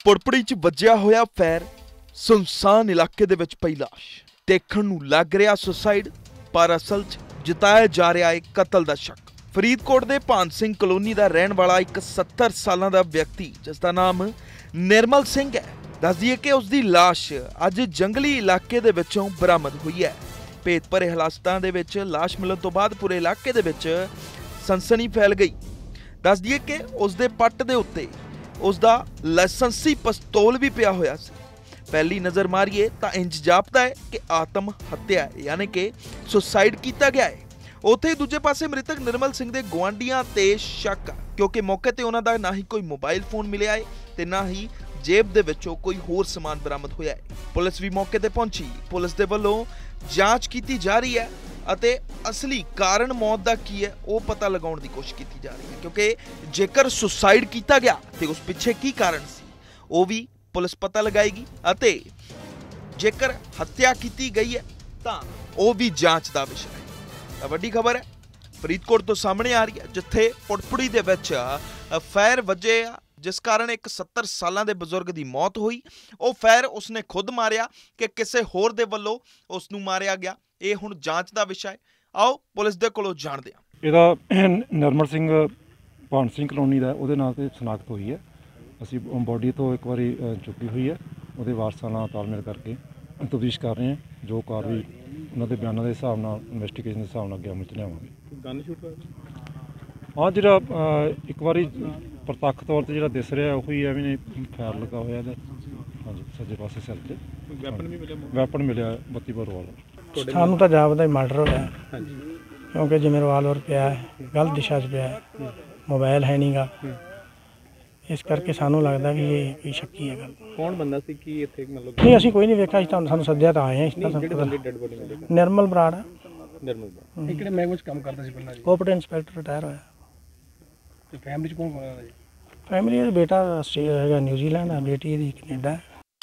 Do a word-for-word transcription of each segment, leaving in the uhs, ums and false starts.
पुड़पुड़ी च वज्जिया होया फैर, सुनसान इलाके दे विच पई लाश। देखण नूं लग रहा सुसाइड, पर असल च जताया जा रहा है कतल दा शक। फरीदकोट दे भान सिंह कलोनी दा रहण वाला एक सत्तर सालां दा व्यक्ति जिसदा नाम निर्मल सिंह है, दस दईए कि उसकी लाश अज जंगली इलाके दे विचों बरामद हुई है। भेत भरे हालातां दे विच लाश मिलण तो बाद पूरे इलाके दे विच सनसनी फैल गई। दस दईए कि उसदे पट्ट दे उत्ते उसदा लाइसेंसी पिस्तौल भी पिया होया सी। पहली नज़र मारीए तो इंज जापदा है कि आत्म हत्या है, यानी कि सुसाइड किया गया है। उत्थे ही दूजे पासे मृतक निर्मल सिंह दे गुआंढियां ते शक, क्योंकि मौके ते उन्हां दा ना ही कोई मोबाइल फोन मिलिया है ते ना ही जेब दे विचों कोई होर समान बरामद होया है। पुलिस भी मौके ते पहुंची। पुलिस दे वल्लों जांच की जा रही है ਅਤੇ असली कारण मौत का की है वो पता लगाने की कोशिश की जा रही है, क्योंकि जेकर सुसाइड किया गया तो उस पिछे की कारण सी वो भी पुलिस पता लगाएगी, ਅਤੇ जेकर हत्या की गई है तो वो भी जांच का विषय है। तो वड्डी खबर है फरीदकोट तो सामने आ रही है, जिथे पुड़पुड़ी दे विच फैर वजे जिस कारण एक सत्तर साल के बजुर्ग की मौत हुई। वो फैर उसने खुद मारिया कि किसी होर दे वल्लों उसनूं मारिया गया, ये हुण जांच का विषय है। आओ पुलिस दे कोलों जाणदे हां। ਇਹਦਾ ਨਰਮਲ ਸਿੰਘ ਭਾਨ ਸਿੰਘ ਕਲੋਨੀ ਦਾ ਉਹਦੇ ਨਾਂ ਤੇ ਸ਼ਨਾਖਤ ਹੋਈ ਹੈ। ਅਸੀਂ ਬੋਡੀ ਤੋਂ ਇੱਕ ਵਾਰੀ ਚੁੱਕੀ ਹੋਈ ਹੈ, ਉਹਦੇ ਵਾਰਸਾਂ ਨਾਲ ਤਾਲਮੇਲ ਕਰਕੇ ਤਫਤੀਸ਼ ਕਰ ਰਹੇ ਹਾਂ। ਜੋ ਕਾਰਵਾਈ ਉਹਨਾਂ ਦੇ ਬਿਆਨਾਂ ਦੇ ਹਿਸਾਬ ਨਾਲ ਇਨਵੈਸਟੀਗੇਸ਼ਨ ਦੇ ਹਿਸਾਬ ਨਾਲ ਅੱਗੇ ਅਮਲ 'ਚ ਲਿਆਵਾਂਗੇ। ਗਨ ਸ਼ੂਟ ਹੋਇਆ ਹਾਂ, ਜਿਹੜਾ ਇੱਕ ਵਾਰੀ ਪ੍ਰਤੱਖ ਤੌਰ ਤੇ ਜਿਹੜਾ ਦਿਸ ਰਿਹਾ ਉਹੀ ਐਵੇਂ ਨੇ ਫਾਇਰ ਲੱਗਾ ਹੋਇਆ ਇਹਦਾ। ਹਾਂਜੀ, ਸੱਜੇ ਪਾਸੇ ਸਿਰ 'ਤੇ ਵੈਪਨ ਵੀ ਮਿਲਿਆ। ਵੈਪਨ ਮਿਲਿਆ ਬੱਤੀ ਬੋਰ ਵਾਲਾ। ਸਾਨੂੰ ਤਾਂ ਜਾਪਦਾ ਮਰਡਰ ਹੋਇਆ। ਹਾਂਜੀ, क्योंकि जिमें रिवाल्वर पिया है, गलत दिशा च पिया है, मोबाइल है नहीं गा, इस करके सानू लगता कि ये कोई शक्की है। गल कौन बंदा सी कि इत्थे मतलब नहीं असीं कोई नहीं वेखा, सानू सद्दिया तां आए हैं। निर्मल बराड़ है। निर्मल बराड़ ਇਹ ਕਿਹੜੇ ਮਹਿਕਮੇ 'ਚ ਕੰਮ ਕਰਦਾ ਸੀ ਪਹਿਲਾਂ ਜੀ? ਕੋਪਰੇਟ ਇੰਸਪੈਕਟਰ ਰਿਟਾਇਰ ਹੋਇਆ। ਤੇ ਫੈਮਿਲੀ 'ਚ ਕੌਣ ਕੌਣ ਹੈ ਜੀ? ਫੈਮਿਲੀ ਦਾ ਬੇਟਾ ਆਸਟ੍ਰੇਲੀਆ ਨਿਊਜ਼ੀਲੈਂਡ ਹੈ, बेटी ਇਹਦੀ ਕੈਨੇਡਾ।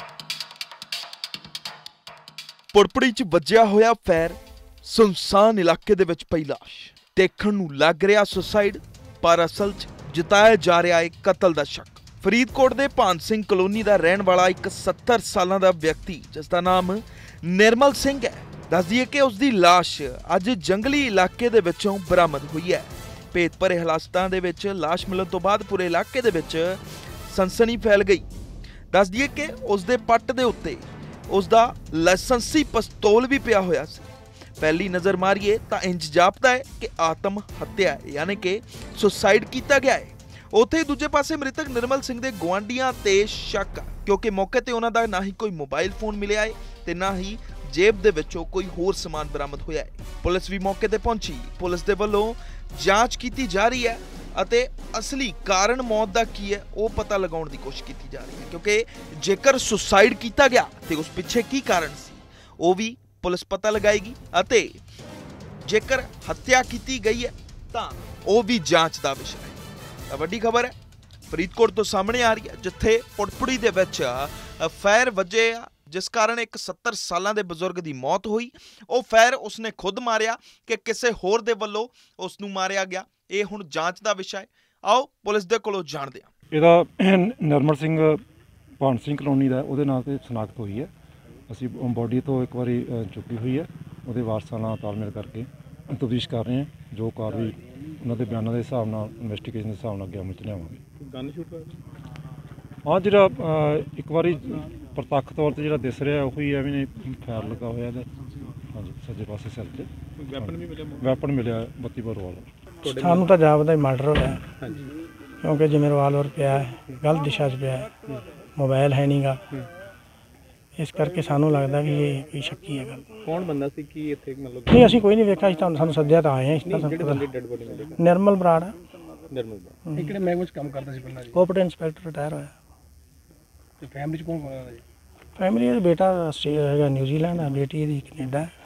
ਪੁੜਪੜੀ 'ਚ ਵੱਜਿਆ ਹੋਇਆ ਫੈਰ, सुनसान इलाके दे विच पई लाश। देखण नूं लग रहा सुसाइड, पर असल च जताया जा रहा है कतल दा शक। फरीदकोट दे भान सिंह कलोनी दा रहण वाला एक सत्तर सालां दा व्यक्ति जिसदा नाम निर्मल सिंह है, दस दईए कि उसकी लाश अज जंगली इलाके दे विचों बरामद हुई है। भेत भरे हालातां दे विच लाश मिलण तो बाद पूरे इलाके दे विच सनसनी फैल गई। दस दईए कि उसदे पट्ट दे उत्ते उसदा लाइसेंसी पिस्तौल भी पिया होया सी। पहली नज़र मारीए तो इंज जापदा है कि आत्म हत्या है, यानी कि सुसाइड किया गया है। उत्थे ही दूजे पासे मृतक निर्मल सिंह दे गुआंढियां ते शक, क्योंकि मौके ते उन्हां दा ना ही कोई मोबाइल फोन मिलिया है ते ना ही जेब दे विचों कोई होर समान बरामद होया है। पुलिस भी मौके ते पहुंची। पुलिस दे वल्लों जांच की जा रही है ਅਤੇ असली कारण मौत का की है वो पता लगाने की कोशिश की जा रही है, क्योंकि जेकर सुसाइड किया गया तो उस पिछे की कारण सी वो भी पुलिस पता लगाएगी, ਅਤੇ जेकर हत्या की गई है तो वो भी जांच का विषय है। तो वड्डी खबर है फरीदकोट तो सामने आ रही है, जिथे पुड़पुड़ी दे विच फैर वजे जिस कारण एक सत्तर साल के बजुर्ग की मौत हुई। वो फैर उसने खुद मारिया कि किसी होर दे वल्लों उसनूं मारिया गया, ये हुण जांच का विषय है। आओ पुलिस दे कोलों जाणदे हां। ਇਹਦਾ ਨਰਮਲ ਸਿੰਘ ਭਾਨ ਸਿੰਘ ਕਲੋਨੀ ਦਾ ਉਹਦੇ ਨਾਂ ਤੇ ਸ਼ਨਾਖਤ ਹੋਈ ਹੈ। ਅਸੀਂ ਬੋਡੀ ਤੋਂ ਇੱਕ ਵਾਰੀ ਚੁੱਕੀ ਹੋਈ ਹੈ, ਉਹਦੇ ਵਾਰਸਾਂ ਨਾਲ ਤਾਲਮੇਲ ਕਰਕੇ ਤਫਤੀਸ਼ ਕਰ ਰਹੇ ਹਾਂ। ਜੋ ਕਾਰਵਾਈ ਉਹਨਾਂ ਦੇ ਬਿਆਨਾਂ ਦੇ ਹਿਸਾਬ ਨਾਲ ਇਨਵੈਸਟੀਗੇਸ਼ਨ ਦੇ ਹਿਸਾਬ ਨਾਲ ਅੱਗੇ ਅਮਲ 'ਚ ਲਿਆਵਾਂਗੇ। ਗਨ ਸ਼ੂਟ ਹੋਇਆ ਹਾਂ, ਜਿਹੜਾ ਇੱਕ ਵਾਰੀ ਪ੍ਰਤੱਖ ਤੌਰ ਤੇ ਜਿਹੜਾ ਦਿਸ ਰਿਹਾ ਉਹੀ ਐਵੇਂ ਨੇ ਫਾਇਰ ਲੱਗਾ ਹੋਇਆ ਇਹਦਾ। ਹਾਂਜੀ, ਸੱਜੇ ਪਾਸੇ ਸਿਰ 'ਤੇ ਵੈਪਨ ਵੀ ਮਿਲਿਆ। ਵੈਪਨ ਮਿਲਿਆ ਬੱਤੀ ਬੋਰ ਵਾਲਾ। ਸਾਨੂੰ ਤਾਂ ਜਾਪਦਾ ਮਰਡਰ ਹੋਇਆ। ਹਾਂਜੀ, क्योंकि जिमें रिवाल्वर पिया है, गलत दिशा च पिया है, मोबाइल है नहीं गा, इस करके सानू लगता कि ये कोई शक्की है। गल कौन बंदा सी कि इत्थे मतलब नहीं असीं कोई नहीं वेखा, सानू सद्दिया तां आए हैं। निर्मल बराड़ है। निर्मल बराड़ ਇਹ ਕਿਹੜੇ ਮਹਿਕਮੇ 'ਚ ਕੰਮ ਕਰਦਾ ਸੀ ਪਹਿਲਾਂ ਜੀ? ਕੋਪਰੇਟ ਇੰਸਪੈਕਟਰ ਰਿਟਾਇਰ ਹੋਇਆ। ਤੇ ਫੈਮਿਲੀ 'ਚ ਕੌਣ ਕੌਣ ਹੈ ਜੀ? ਫੈਮਿਲੀ ਦਾ ਬੇਟਾ ਆਸਟ੍ਰੇਲੀਆ ਨਿਊਜ਼ੀਲੈਂਡ ਹੈ, बेटी ਇਹਦੀ ਕੈਨੇਡਾ।